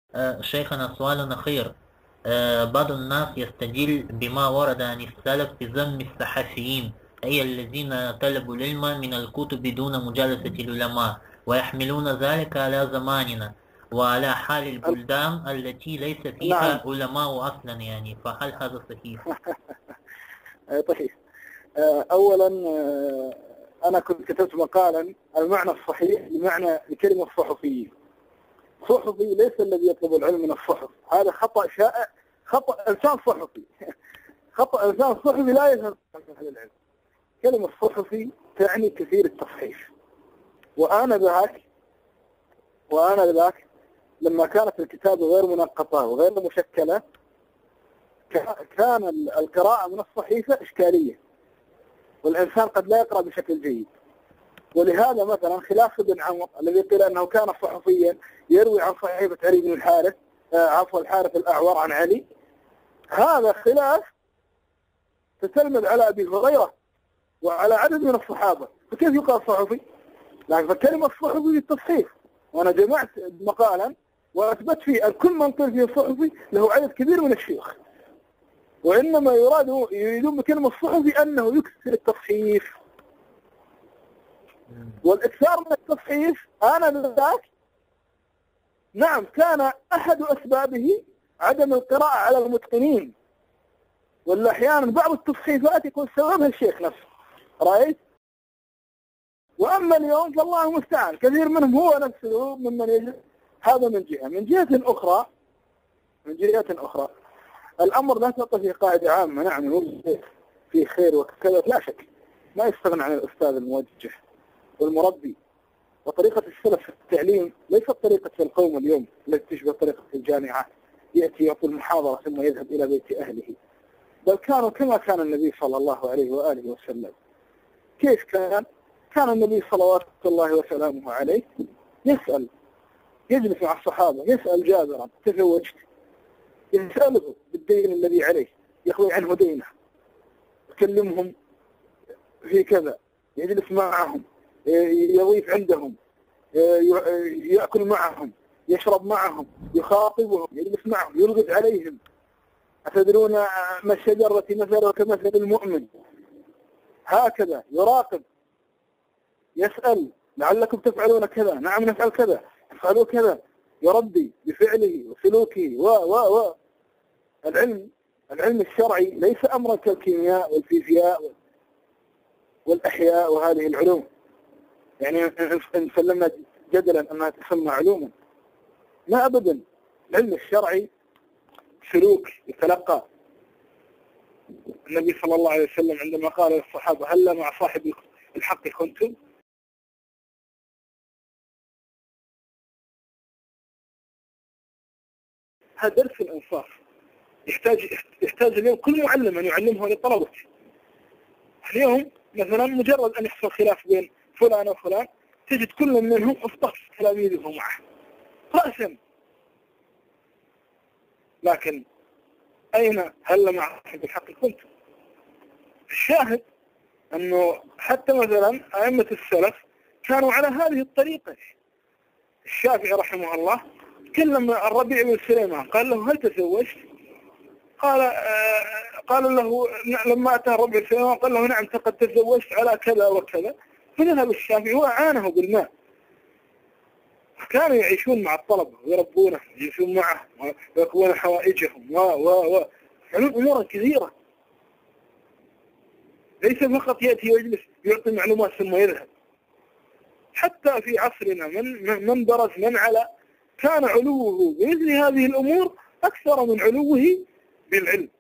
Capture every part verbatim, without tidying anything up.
آه، شيخنا سؤال أخير. آه، بعض الناس يستدل بما ورد عن السلف في ذم الصحفيين، أي الذين طلبوا العلم من الكتب دون مجالسة العلماء، ويحملون ذلك على زماننا وعلى حال البلدان التي ليس نعم. فيها علماء أصلا، يعني فهل هذا صحيح؟ طيب، أولا أنا كنت كتبت مقالا المعنى الصحيح لمعنى لكلمة صحفي. صحفي ليس الذي يطلب العلم من الصحف، هذا خطأ شائع، خطأ إنسان صحفي. خطأ إنسان صحفي لا يفهم أهل العلم. كلمة صحفي تعني كثير التصحيح. وأنا ذاك وأنا ذاك لما كانت الكتابة غير منقطة وغير مشكلة كان القراءة من الصحيفة إشكالية، والإنسان قد لا يقرأ بشكل جيد. ولهذا مثلا خلاف ابن عمر الذي قيل أنه كان صحفيا يروي عن صحيفة علي بن الحارث، عفوا الحارث الأعور عن علي، هذا خلاف تتلمذ على أبي هريرة وعلى عدد من الصحابة، فكيف يقال صحفي؟ لكن فكلمة الصحفي بالتصحيح، وأنا جمعت مقالا وأثبت فيه أن كل من قيل فيه صحفي له عدد كبير من الشيوخ، وإنما يراد يريدون بكلمة الصحفي أنه يكثر التصحيف. والإكثار من التصحيف أنا ذاك نعم كان أحد أسبابه عدم القراءة على المتقنين، ولا أحيانا بعض التصحيفات يكون سببها الشيخ نفسه، رأيت؟ وأما اليوم فالله المستعان كثير منهم هو نفسه ممن يجب. هذا من جهة. من جهة أخرى من جهة أخرى الأمر لا تعطى فيه قاعدة عامة. نعم في خير وكذا لا شك، ما يستغنى عن الأستاذ الموجه والمربي. وطريقة السلف في التعليم ليست طريقة القوم اليوم التي تشبه طريقة الجامعات، يأتي يعطي المحاضرة ثم يذهب إلى بيت أهله، بل كانوا كما كان النبي صلى الله عليه وآله وسلم. كيف كان؟ كان النبي صلوات الله وسلامه عليه يسأل، يجلس مع الصحابة يسأل جابرا تزوجت؟ يسأله بالدين الذي عليه، يخوي عنه دينه، يكلمهم في كذا، يجلس معهم، يضيف عندهم، يأكل معهم، يشرب معهم، يخاطبهم، يجلس معهم، يلغز عليهم. أتدرون ما الشجرة مثل كمثل المؤمن؟ هكذا يراقب، يسأل لعلكم تفعلون كذا، نعم نفعل كذا، افعلوا كذا، يربي بفعله وسلوكه و و و العلم العلم الشرعي ليس أمرا كالكيمياء والفيزياء والأحياء وهذه العلوم، يعني إن سلمنا جدلا أنها تسمى علوما، ما أبدا. العلم الشرعي سلوك يتلقى. النبي صلى الله عليه وسلم عندما قال للصحابة هل مع صاحب الحق كنتم؟ هذا درس الإنصاف يحتاج يحتاج اليوم كل معلم أن يعلمه لطلبته. اليوم مثلا مجرد أن يحصل خلاف بين فلان وفلان تجد كل منهم اصطف تلاميذه معه رأسا، لكن أين هل مع صاحب الحق كنتم؟ الشاهد أنه حتى مثلا أئمة السلف كانوا على هذه الطريقة. الشافعي رحمه الله تكلم الربيع بن سليمان قال له هل تزوجت؟ قال آه قال له لما أتى الربيع بن سليمان قال له نعم قد تزوجت على كذا وكذا، فذهب الشافعي وأعانه بالماء. كانوا يعيشون مع الطلبة ويربونه يعيشون معه ويقوون حوائجهم و و و يعملون أمورا كثيرة، ليس فقط يأتي ويجلس يعطي معلومات ثم يذهب. حتى في عصرنا من من برز من على كان علوه بمثل هذه الأمور أكثر من علوه بالعلم.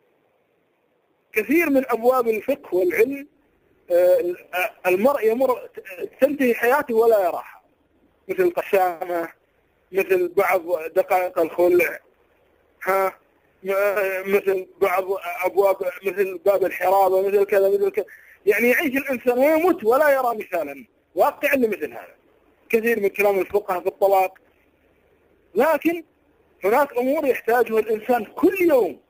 كثير من أبواب الفقه والعلم المرء يمر تنتهي حياته ولا يراها، مثل القشامة، مثل بعض دقائق الخلع، ها مثل بعض أبواب مثل باب الحرابة، مثل كذا مثل كذا. يعني يعيش الإنسان ويموت ولا يرى مثالا واقعا لمثل هذا. كثير من كلام الفقهاء في الطلاق، لكن هناك أمور يحتاجها الإنسان كل يوم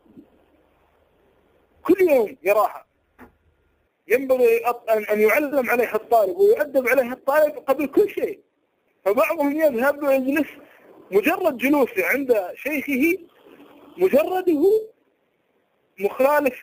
كل يوم يراها، ينبغي أن يعلم عليها الطالب ويؤدب عليها الطالب قبل كل شيء. فبعضهم يذهب ويجلس مجرد جلوسه عند شيخه مجرده مخالف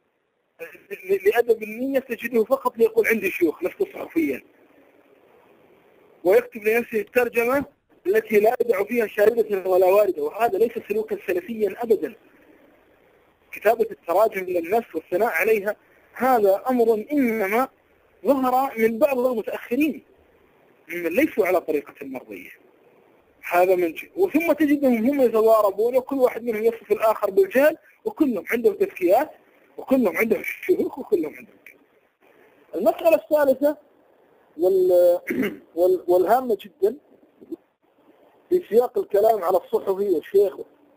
لأدب النية، تجده فقط ليقول عندي شيوخ، لست صحفيا، ويكتب لنفسه الترجمة التي لا يدع فيها شاردة ولا واردة، وهذا ليس سلوكا سلفيا أبدا. كتابة التراجم للنفس والثناء عليها هذا أمر إنما ظهر من بعض المتأخرين ممن ليسوا على طريقة المرضية. هذا من جهة. وثم تجدهم هم يتضاربون، وكل واحد منهم يصف الآخر بالجهل، وكلهم عندهم تزكيات، وكلهم عندهم شيوخ، وكلهم عندهم كذا. المسألة الثالثة وال... وال... والهامة جدا في سياق الكلام على الصحفي والشيخ،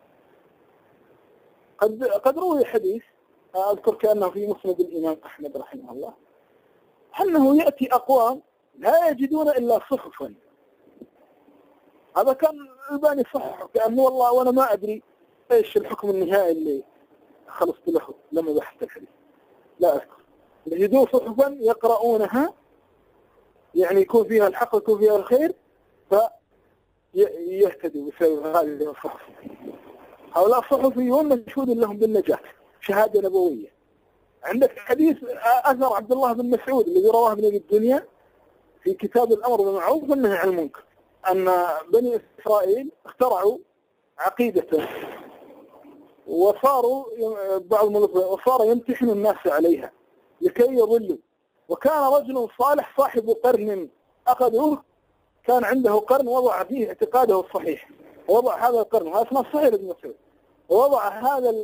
قد قد روي حديث أذكر كأنه في مسند الإمام أحمد رحمه الله، أنه يأتي أقوام لا يجدون إلا صحفا. هذا كان الباني صحح كأنه والله وأنا ما أدري إيش الحكم النهائي اللي خلصت له لما بحثت الحديث، لا أذكر. يجدون صحفا يقرؤونها، يعني يكون فيها الحق ويكون فيها الخير، فيهتدوا بسبب هذه الصحف. هؤلاء الصحفيون مشهود لهم بالنجاة، شهادة نبوية. عندك حديث أثر عبد الله بن مسعود الذي رواه ابن أبي الدنيا في كتاب الأمر بالمعروف والنهي عن المنكر، أن بني إسرائيل اخترعوا عقيدة وصاروا بعض وصار يمتحن الناس عليها لكي يضلوا. وكان رجل صالح صاحب قرن أخذوه، كان عنده قرن وضع فيه اعتقاده الصحيح، وضع هذا القرن، هذا اسمه صحيح ابن مسعود، ووضع هذا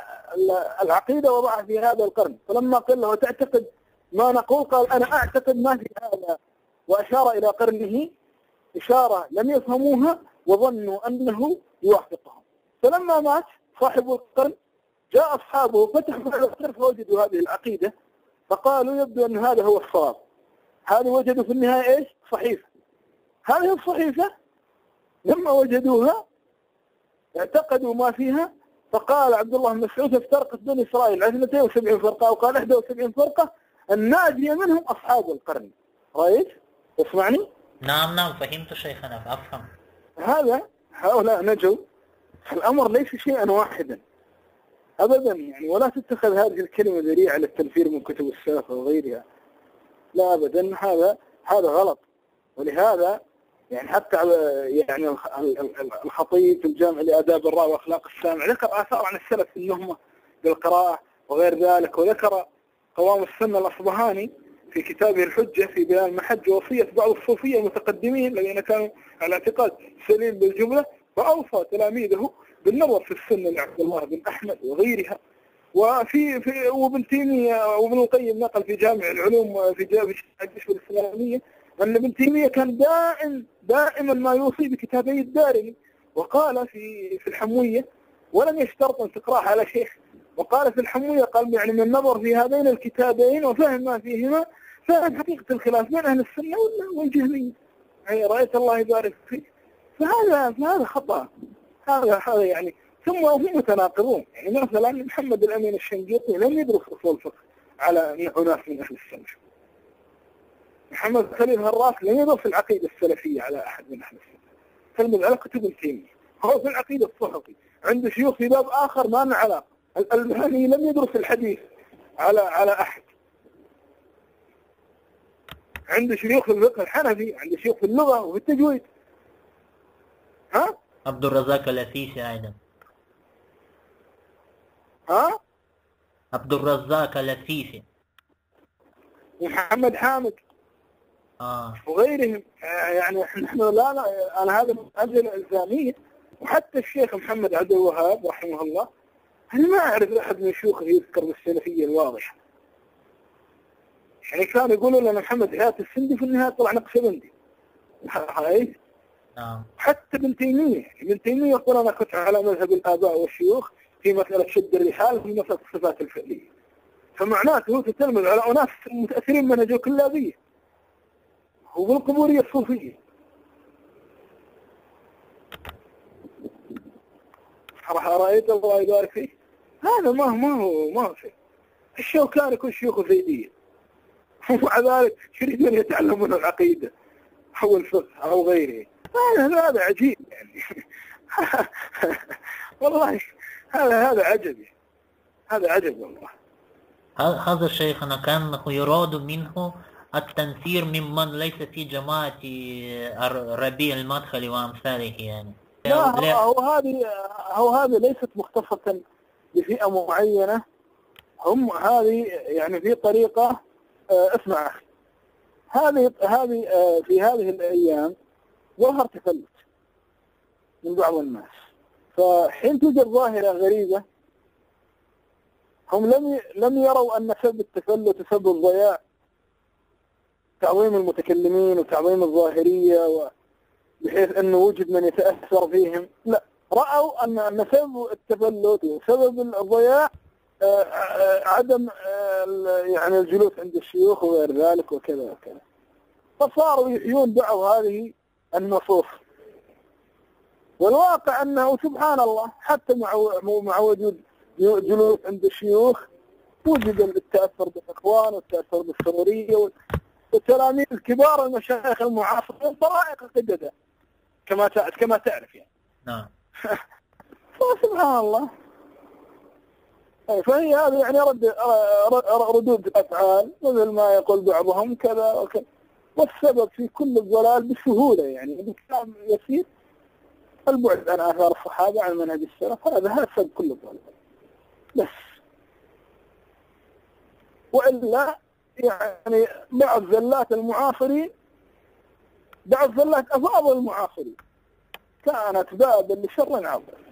العقيدة وضعها في هذا القرن. فلما قال له تعتقد ما نقول؟ قال أنا أعتقد ما في هذا، وأشار إلى قرنه إشارة لم يفهموها وظنوا أنه يوافقهم. فلما مات صاحب القرن جاء أصحابه فتحوا على القرن فوجدوا هذه العقيدة، فقالوا يبدو أن هذا هو الصواب. هذه وجدوا في النهاية إيش؟ صحيفة. هذه الصحيفة لما وجدوها اعتقدوا ما فيها، فقال عبد الله بن مسعود افترقت بني إسرائيل على اثنتين وسبعين فرقة، وقال واحد وسبعين فرقة الناجية منهم أصحاب القرن. رأيت؟ اسمعني؟ نعم نعم فهمت شيخنا، أفهم. هذا هؤلاء نجوا. الأمر ليس شيئا واحدا أبدا يعني، ولا تتخذ هذه الكلمة ذريعة للتنفير من كتب السلف وغيرها، لا أبدا. هذا هذا غلط. ولهذا يعني حتى يعني الخطيب في الجامع لآداب الراوي وأخلاق السامع ذكر آثار عن السلف في النهمة بالقراءة وغير ذلك، وذكر قوام السنة الأصبهاني في كتابه الحجة في بيان محج وصية بعض الصوفية المتقدمين الذين كانوا على اعتقاد سليم بالجملة، فأوصى تلاميذه بالنظر في السنة لعبد الله بن أحمد وغيرها. وفي في وابن تيمية وابن القيم نقل في جامع العلوم في جامع الجيش الإسلامية أن ابن تيمية كان دائم دائما ما يوصي بكتابي الدارمي، وقال في في الحموية ولم يشترط أن تقرأها على شيخ، وقال في الحموية قال يعني من النظر في هذين الكتابين وفهم ما فيهما فهم حقيقة الخلاف بين أهل السنة والجهمية. يعني رأيت الله يبارك فيك. فهذا فهذا خطأ، هذا هذا يعني. ثم هم متناقضون. يعني مثلا محمد الأمين الشنقيطي لم يدرس أصول الفقه على أناس من أهل السنة. محمد خليل هراس لم يدرس العقيدة السلفية على أحد من أهل السنة. كلمة على كتب ابن تيمية، هو في العقيدة الصحفي عنده شيوخ في باب آخر ما له علاقة. الألباني لم يدرس الحديث على على أحد. عنده شيوخ في الفقه الحنفي، عنده شيوخ في اللغة وفي التجويد. ها؟ عبد الرزاق الأسيسي أيضا. ها؟ عبد الرزاق الأسيسي. ومحمد حامد. آه. وغيرهم. يعني نحن لا لا أنا هذا مسألة إلزامية. وحتى الشيخ محمد عبد الوهاب رحمه الله أنا ما أعرف أحد من شيوخه يذكر بالسلفية الواضحة. يعني كانوا يقولوا لنا محمد حياة السندي في النهاية طلع نقشبندي. هاي. نعم. حتى ابن تيمية، ابن تيمية يقول أنا كنت على مذهب الآباء والشيوخ في مسألة شد الرحال في مسألة الصفات الفعلية. فمعناته هو تتلمذ على أناس متأثرين منهج الكلابية وبالقبورية الصوفية. صراحة رأيت الله يبارك فيه هذا ما هو ما هو ما هو شيء. الشوكاني كل شيوخه زيدية، ومع ذلك يريدون يتعلمون العقيدة أو الفقه أو غيره. هذا هذا عجيب يعني. والله هذا هذا عجبي، هذا عجب والله. هذا شيخنا كان يراد منه التنفير ممن ليس في جماعة الربيع المدخلي وأمثاله يعني. لا هو هذه هو هذه ليست مختصة بفئة معينة، هم هذه يعني في طريقة. اسمع أخي، هذه هذه في هذه الأيام ظهر تفلت من بعض الناس، فحين توجد ظاهرة غريبة هم لم لم يروا أن سبب التفلت وسبب الضياع تعظيم المتكلمين وتعظيم الظاهرية، بحيث أنه وجد من يتأثر فيهم. لا، رأوا أن أن سبب التفلت وسبب الضياع عدم يعني الجلوس عند الشيوخ وغير ذلك وكذا وكذا، فصاروا يحيون بعض هذه النصوص. والواقع أنه سبحان الله حتى مع مع وجود جلوس عند الشيوخ وجد التأثر بالإخوان والتأثر بالسرورية والتلاميذ الكبار المشايخ المعاصرين طرائق قددة كما كما تعرف يعني. نعم. فسبحان الله. فهي هذه يعني رد ردود الأفعال مثل ما يقول بعضهم كذا وكذا، والسبب في كل الضلال بسهولة يعني بكلام يسير البعد عن آثار الصحابة عن منهج السلف، هذا هذا سبب كل الضلال بس. وإلا يعني بعض زلات المعاصرين، بعض زلات أفاضل المعاصرين كانت بابا لشر عظيم.